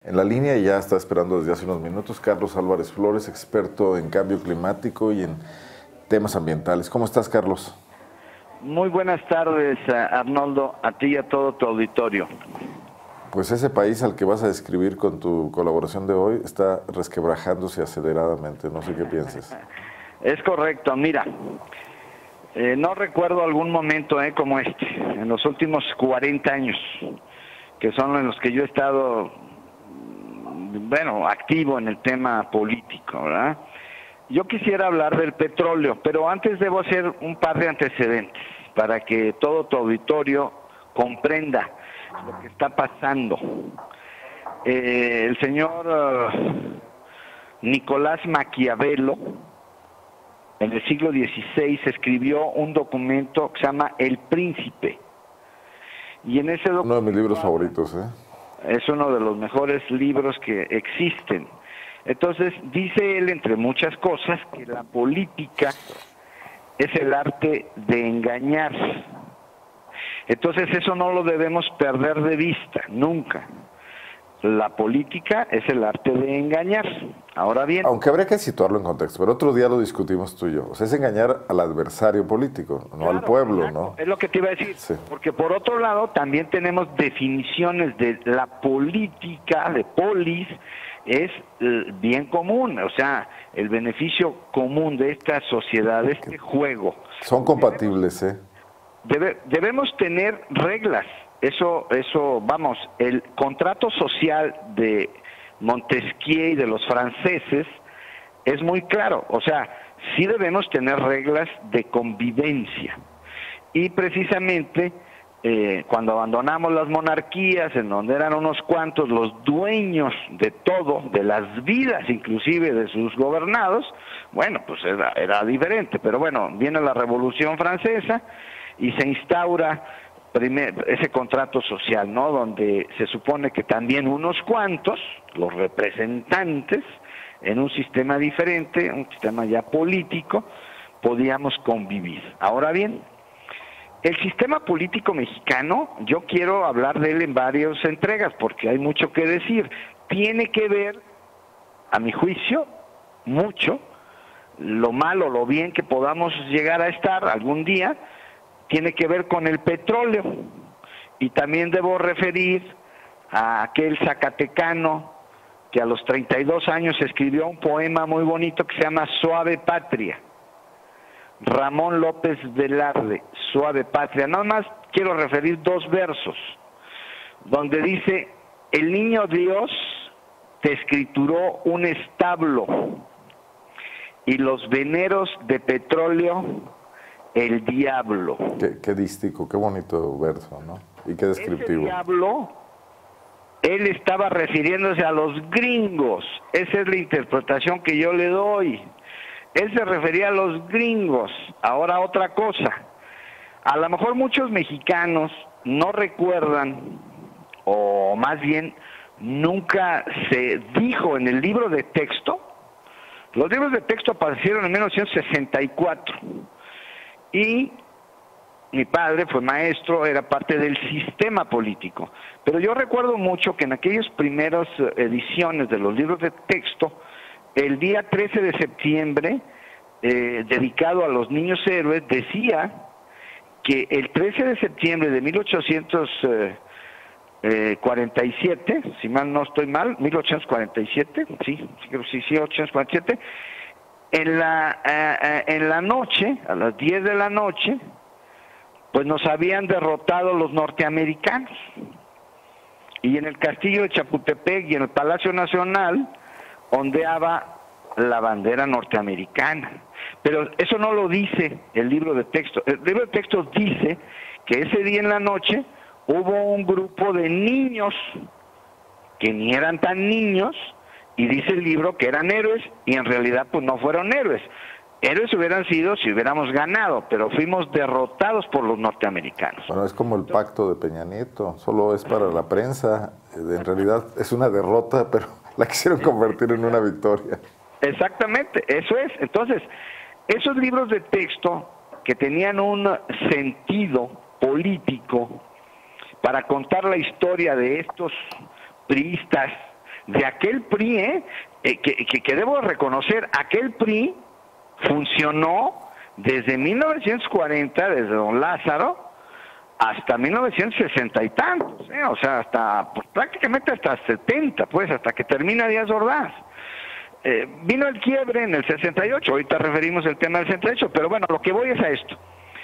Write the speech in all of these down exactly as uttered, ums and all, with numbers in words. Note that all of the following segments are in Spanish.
En la línea ya está esperando desde hace unos minutos Carlos Álvarez Flores, experto en cambio climático y en temas ambientales. ¿Cómo estás, Carlos? Muy buenas tardes, Arnoldo, a ti y a todo tu auditorio. Pues ese país al que vas a describir con tu colaboración de hoy está resquebrajándose aceleradamente, no sé qué pienses. Es correcto, mira, eh, no recuerdo algún momento eh, como este, en los últimos cuarenta años, que son en los que yo he estado, bueno, activo en el tema político, ¿verdad? Yo quisiera hablar del petróleo, pero antes debo hacer un par de antecedentes para que todo tu auditorio comprenda lo que está pasando. Eh, el señor uh, Nicolás Maquiavelo, en el siglo dieciséis, escribió un documento que se llama El Príncipe. Y en ese documento, uno de mis libros favoritos, ¿eh? Es uno de los mejores libros que existen. Entonces, dice él, entre muchas cosas, que la política es el arte de engañar. Entonces, eso no lo debemos perder de vista, nunca. La política es el arte de engañar. Ahora bien... Aunque habría que situarlo en contexto, pero otro día lo discutimos tú y yo. O sea, es engañar al adversario político, no claro, al pueblo, exacto, ¿no? Es lo que te iba a decir. Sí. Porque por otro lado, también tenemos definiciones de la política, de polis, es el bien común, o sea, el beneficio común de esta sociedad, de este juego. Son compatibles, debemos, ¿eh? Debe, debemos tener reglas. Eso, eso, vamos, el contrato social de Montesquieu y de los franceses es muy claro. O sea, sí debemos tener reglas de convivencia. Y precisamente eh, cuando abandonamos las monarquías, en donde eran unos cuantos los dueños de todo, de las vidas inclusive de sus gobernados, bueno, pues era, era diferente. Pero bueno, viene la Revolución Francesa y se instaura Primer, ese contrato social, ¿no? Donde se supone que también unos cuantos, los representantes, en un sistema diferente, un sistema ya político, podíamos convivir. Ahora bien, el sistema político mexicano, yo quiero hablar de él en varias entregas, porque hay mucho que decir. Tiene que ver, a mi juicio, mucho, lo malo, lo bien que podamos llegar a estar algún día, tiene que ver con el petróleo. Y también debo referir a aquel zacatecano que a los treinta y dos años escribió un poema muy bonito que se llama Suave Patria. Ramón López Velarde, Suave Patria. Nada más quiero referir dos versos, donde dice: el niño Dios te escrituró un establo y los veneros de petróleo el diablo. Qué, qué dístico, qué bonito verso, ¿no? Y qué descriptivo. Ese diablo, él estaba refiriéndose a los gringos. Esa es la interpretación que yo le doy. Él se refería a los gringos. Ahora otra cosa. A lo mejor muchos mexicanos no recuerdan, o más bien nunca se dijo en el libro de texto. Los libros de texto aparecieron en mil novecientos sesenta y cuatro. Y mi padre fue maestro, era parte del sistema político. Pero yo recuerdo mucho que en aquellas primeras ediciones de los libros de texto, el día trece de septiembre, eh, dedicado a los niños héroes, decía que el trece de septiembre de mil ochocientos cuarenta y siete, si mal no estoy mal, mil ochocientos cuarenta y siete, sí, sí, sí, sí, mil ochocientos cuarenta y siete, En la, eh, en la noche, a las diez de la noche, pues nos habían derrotado los norteamericanos. Y en el castillo de Chapultepec y en el Palacio Nacional ondeaba la bandera norteamericana. Pero eso no lo dice el libro de texto. El libro de texto dice que ese día en la noche hubo un grupo de niños que ni eran tan niños, y dice el libro que eran héroes, y en realidad pues no fueron héroes. Héroes hubieran sido si hubiéramos ganado, pero fuimos derrotados por los norteamericanos. Bueno, es como el pacto de Peña Nieto, solo es para la prensa. En realidad es una derrota, pero la quisieron convertir en una victoria. Exactamente, eso es. Entonces, esos libros de texto que tenían un sentido político para contar la historia de estos priistas de aquel P R I, ¿eh? Eh, que, que, que debo reconocer, aquel P R I funcionó desde mil novecientos cuarenta, desde don Lázaro, hasta mil novecientos sesenta y tantos, ¿eh? O sea, hasta pues, prácticamente hasta setenta, pues, hasta que termina Díaz Ordaz. Eh, vino el quiebre en el sesenta y ocho, ahorita referimos el tema del sesenta y ocho, pero bueno, lo que voy es a esto.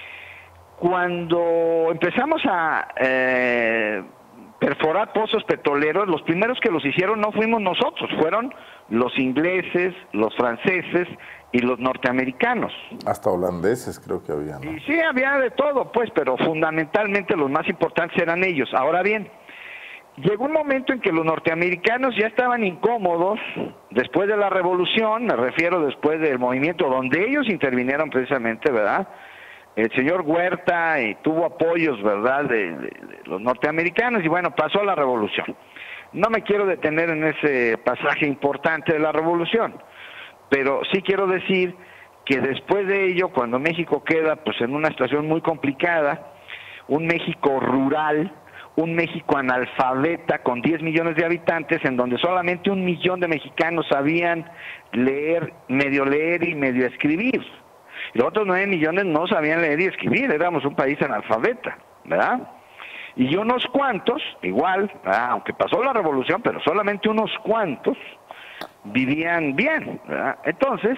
Cuando empezamos a eh, perforar pozos petroleros, los primeros que los hicieron no fuimos nosotros, fueron los ingleses, los franceses y los norteamericanos. Hasta holandeses creo que había, ¿no? Y sí, había de todo, pues, pero fundamentalmente los más importantes eran ellos. Ahora bien, llegó un momento en que los norteamericanos ya estaban incómodos después de la revolución, me refiero después del movimiento donde ellos intervinieron precisamente, ¿verdad? El señor Huerta y tuvo apoyos, ¿verdad?, de, de, de los norteamericanos y bueno, pasó la revolución. No me quiero detener en ese pasaje importante de la revolución, pero sí quiero decir que después de ello, cuando México queda pues en una situación muy complicada, un México rural, un México analfabeta con diez millones de habitantes, en donde solamente un millón de mexicanos sabían leer, medio leer y medio escribir. Y los otros nueve millones no sabían leer y escribir, éramos un país analfabeta, ¿verdad? Y unos cuantos, igual, ¿verdad?, aunque pasó la revolución, pero solamente unos cuantos vivían bien, ¿verdad? Entonces,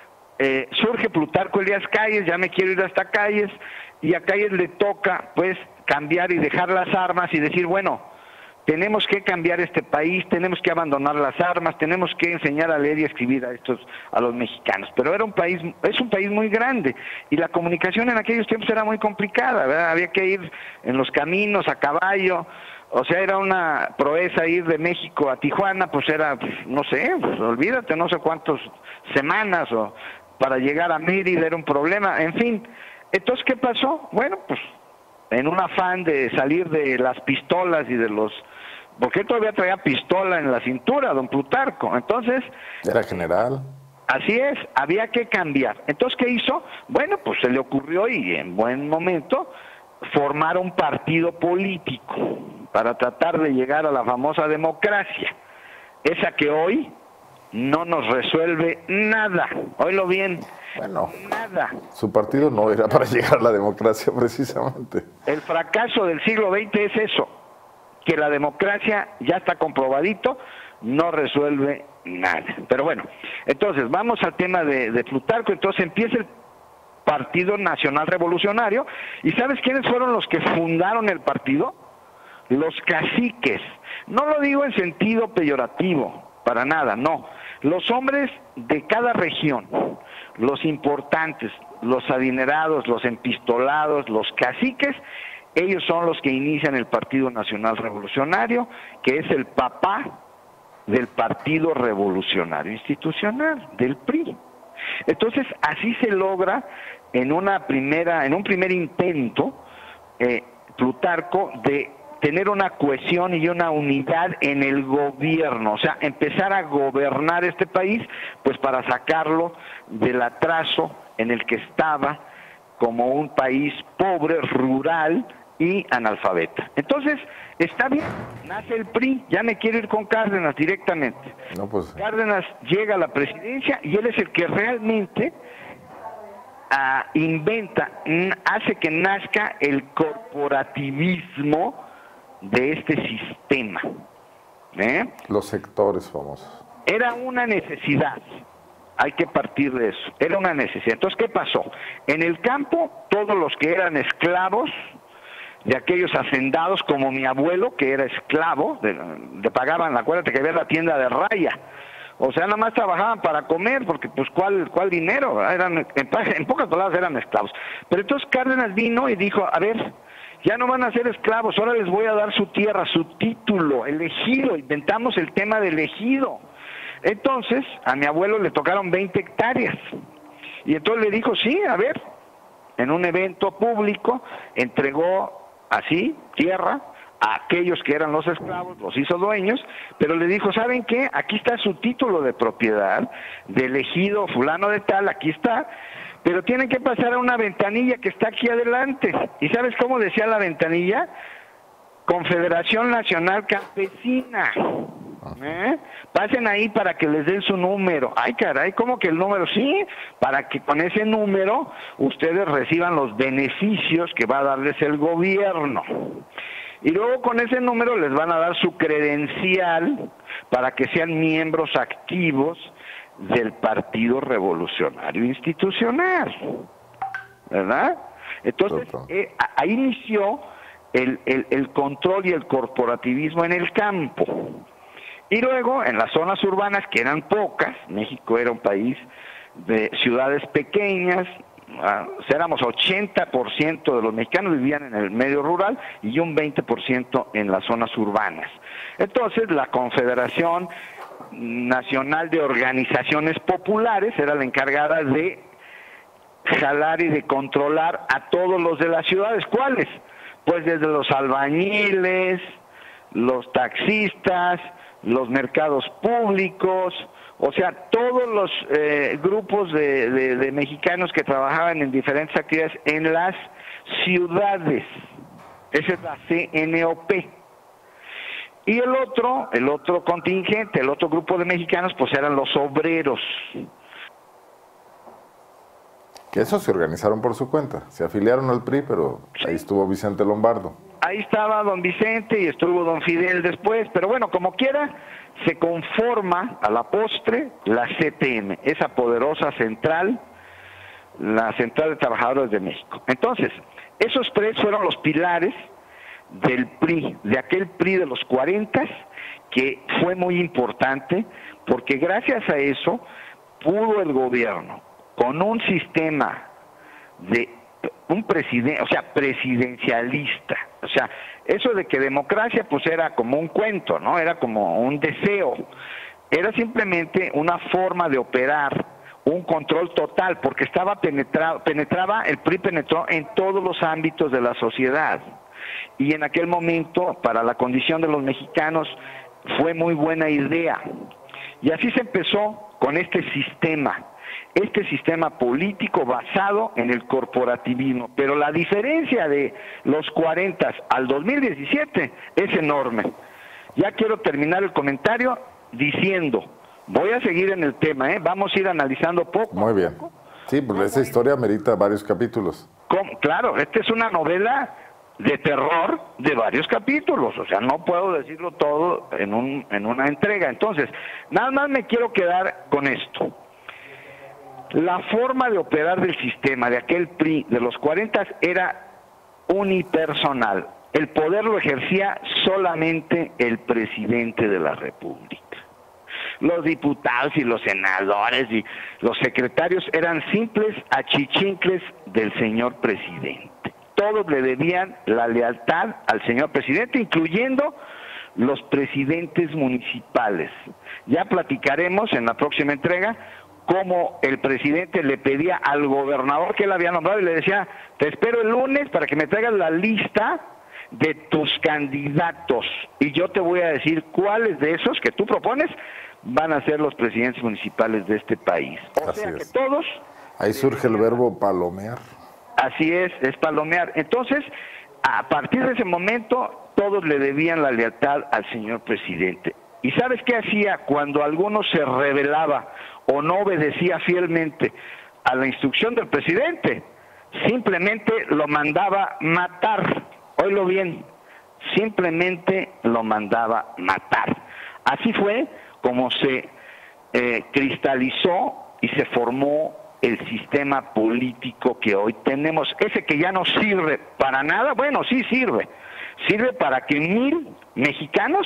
eh, surge Plutarco Elías Calles, ya me quiero ir hasta Calles, y a Calles le toca, pues, cambiar y dejar las armas y decir, bueno, tenemos que cambiar este país, tenemos que abandonar las armas, tenemos que enseñar a leer y escribir a estos, a los mexicanos. Pero era un país, es un país muy grande y la comunicación en aquellos tiempos era muy complicada, ¿verdad? Había que ir en los caminos a caballo, o sea, era una proeza ir de México a Tijuana, pues era, pues, no sé, pues, olvídate, no sé cuántas semanas o para llegar a Mérida era un problema, en fin. Entonces, ¿qué pasó? Bueno, pues en un afán de salir de las pistolas y de los... porque él todavía traía pistola en la cintura, don Plutarco. Entonces... Era general. Así es, había que cambiar. Entonces, ¿qué hizo? Bueno, pues se le ocurrió, y en buen momento, formar un partido político para tratar de llegar a la famosa democracia. Esa que hoy no nos resuelve nada. Oílo bien. Bueno, nada. Su partido no era para llegar a la democracia precisamente. El fracaso del siglo veinte es eso, que la democracia ya está comprobadito, no resuelve nada. Pero bueno, entonces vamos al tema de, de Plutarco. Entonces empieza el Partido Nacional Revolucionario, y ¿sabes quiénes fueron los que fundaron el partido? Los caciques. No lo digo en sentido peyorativo, para nada, no. Los hombres de cada región, los importantes, los adinerados, los empistolados, los caciques, ellos son los que inician el Partido Nacional Revolucionario, que es el papá del Partido Revolucionario Institucional, del P R I. Entonces, así se logra en una primera, en un primer intento, eh, Plutarco, de tener una cohesión y una unidad en el gobierno, o sea, empezar a gobernar este país, pues para sacarlo del atraso en el que estaba como un país pobre, rural y analfabeta. Entonces, está bien, nace el P R I, ya me quiero ir con Cárdenas directamente. No, pues... Cárdenas llega a la presidencia y él es el que realmente uh, inventa, hace que nazca el corporativismo de este sistema. ¿Eh? Los sectores famosos. Era una necesidad, hay que partir de eso, era una necesidad. Entonces, ¿qué pasó? En el campo, todos los que eran esclavos de aquellos hacendados, como mi abuelo, que era esclavo, le pagaban, acuérdate que había la tienda de raya, o sea, nada más trabajaban para comer, porque pues cuál, cuál dinero, eran, en, en pocas palabras eran esclavos. Pero entonces Cárdenas vino y dijo, a ver, ya no van a ser esclavos, ahora les voy a dar su tierra, su título, el ejido, inventamos el tema del ejido. Entonces, a mi abuelo le tocaron veinte hectáreas, y entonces le dijo, sí, a ver, en un evento público, entregó así, tierra, a aquellos que eran los esclavos, los hizo dueños, pero le dijo, ¿saben qué? Aquí está su título de propiedad, del ejido fulano de tal, aquí está, pero tienen que pasar a una ventanilla que está aquí adelante. ¿Y sabes cómo decía la ventanilla? Confederación Nacional Campesina. ¿Eh? Pasen ahí para que les den su número. Ay, caray, ¿cómo que el número? Sí, para que con ese número ustedes reciban los beneficios que va a darles el gobierno. Y luego con ese número les van a dar su credencial para que sean miembros activos del Partido Revolucionario Institucional, ¿verdad? Entonces, eh, ahí inició el, el, el control y el corporativismo en el campo. Y luego, en las zonas urbanas, que eran pocas, México era un país de ciudades pequeñas, uh, éramos ochenta por ciento de los mexicanos vivían en el medio rural y un veinte por ciento en las zonas urbanas. Entonces, la Confederación Nacional de Organizaciones Populares era la encargada de jalar y de controlar a todos los de las ciudades. ¿Cuáles? Pues desde los albañiles, los taxistas, los mercados públicos, o sea, todos los eh, grupos de, de, de mexicanos que trabajaban en diferentes actividades en las ciudades. Esa es la C N O P. Y el otro, el otro contingente, el otro grupo de mexicanos, pues eran los obreros. Que esos se organizaron por su cuenta, se afiliaron al P R I, pero sí, ahí estuvo Vicente Lombardo. Ahí estaba don Vicente y estuvo don Fidel después, pero bueno, como quiera, se conforma a la postre la C T M, esa poderosa central, la Central de Trabajadores de México. Entonces, esos tres fueron los pilares del P R I, de aquel P R I de los cuarenta, que fue muy importante, porque gracias a eso pudo el gobierno, con un sistema de un presidente, o sea, presidencialista, o sea, eso de que democracia pues era como un cuento, ¿no? Era como un deseo, era simplemente una forma de operar un control total, porque estaba penetrado, penetraba, el P R I penetró en todos los ámbitos de la sociedad, y en aquel momento, para la condición de los mexicanos, fue muy buena idea, y así se empezó con este sistema, este sistema político basado en el corporativismo. Pero la diferencia de los cuarenta al dos mil diecisiete es enorme. Ya quiero terminar el comentario diciendo, voy a seguir en el tema, ¿eh? Vamos a ir analizando poco. Muy bien. Sí, pues esa historia merita varios capítulos. ¿Cómo? Claro, esta es una novela de terror de varios capítulos, o sea, no puedo decirlo todo en, un, en una entrega. Entonces, nada más me quiero quedar con esto. La forma de operar del sistema de aquel P R I de los cuarenta era unipersonal. El poder lo ejercía solamente el presidente de la República. Los diputados y los senadores y los secretarios eran simples achichincles del señor presidente. Todos le debían la lealtad al señor presidente, incluyendo los presidentes municipales. Ya platicaremos en la próxima entrega cómo el presidente le pedía al gobernador que él había nombrado y le decía, te espero el lunes para que me traigas la lista de tus candidatos y yo te voy a decir cuáles de esos que tú propones van a ser los presidentes municipales de este país. O así sea es. que todos... Ahí surge el verbo palomear. Así es, es palomear. Entonces, a partir de ese momento, todos le debían la lealtad al señor presidente. ¿Y sabes qué hacía cuando alguno se rebelaba o no obedecía fielmente a la instrucción del presidente? Simplemente lo mandaba matar. Oílo bien, simplemente lo mandaba matar. Así fue como se eh, cristalizó y se formó el sistema político que hoy tenemos. Ese que ya no sirve para nada, bueno, sí sirve. Sirve para que mil mexicanos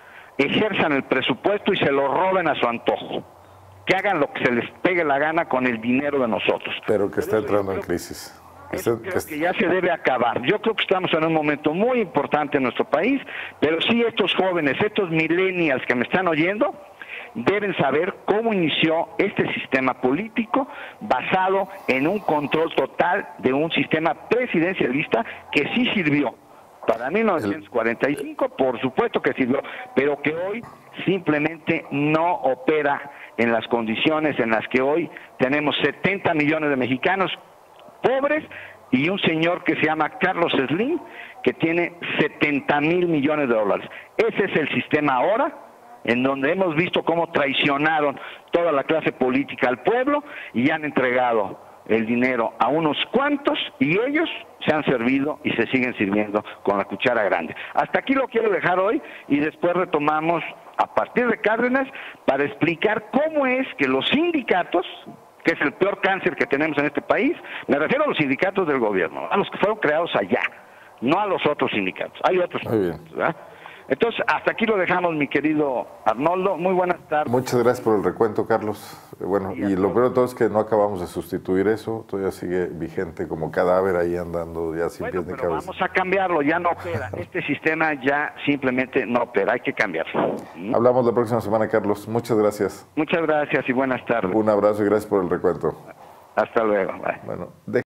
ejerzan el presupuesto y se lo roben a su antojo. Que hagan lo que se les pegue la gana con el dinero de nosotros. Pero que está entrando en crisis. Eso creo que ya se debe acabar. Yo creo que estamos en un momento muy importante en nuestro país, pero sí estos jóvenes, estos millennials que me están oyendo, deben saber cómo inició este sistema político basado en un control total de un sistema presidencialista que sí sirvió. Para mil novecientos cuarenta y cinco, por supuesto que sirvió, pero que hoy simplemente no opera en las condiciones en las que hoy tenemos setenta millones de mexicanos pobres y un señor que se llama Carlos Slim que tiene setenta mil millones de dólares. Ese es el sistema ahora en donde hemos visto cómo traicionaron toda la clase política al pueblo y han entregado el dinero a unos cuantos y ellos se han servido y se siguen sirviendo con la cuchara grande. Hasta aquí lo quiero dejar hoy y después retomamos a partir de Cárdenas para explicar cómo es que los sindicatos, que es el peor cáncer que tenemos en este país, me refiero a los sindicatos del gobierno, a los que fueron creados allá, no a los otros sindicatos. Hay otros sindicatos, ¿verdad? Entonces, hasta aquí lo dejamos, mi querido Arnoldo. Muy buenas tardes. Muchas gracias por el recuento, Carlos. Bueno, y lo peor de todo es que no acabamos de sustituir eso, todavía sigue vigente como cadáver ahí andando ya sin Bueno, pies ni pero cabeza. vamos a cambiarlo, ya no opera. Este sistema ya simplemente no opera, hay que cambiarlo. ¿Mm? Hablamos la próxima semana, Carlos. Muchas gracias. Muchas gracias y buenas tardes. Un abrazo y gracias por el recuento. Hasta luego. Bye. Bueno, de